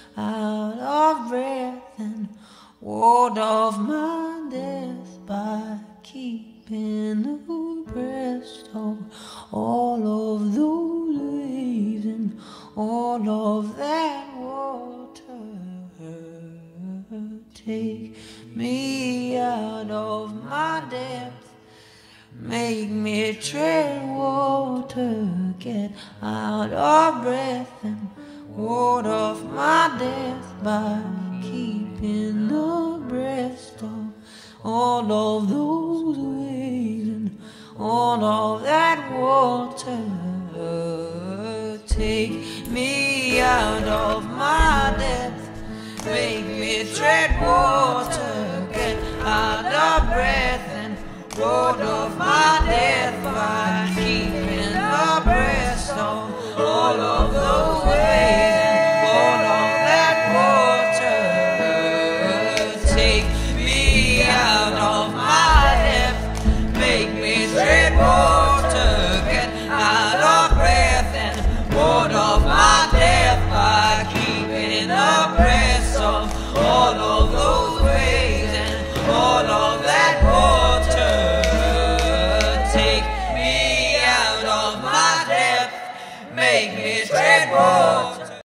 out of breath and ward off my death by keeping abreast of all of those waves and all of that water. Take me out of my depth, make me tread water, get out of breath and ward off my death by keeping abreast of all of those waves and all of that water. Take me out of my depth, make me tread water, get out of breath and ward off my death by keeping abreast of all of those waves and all of that water. Take me out of my depth, make me tread water, get out of breath and ward off my death by keeping abreast of all of those waves and all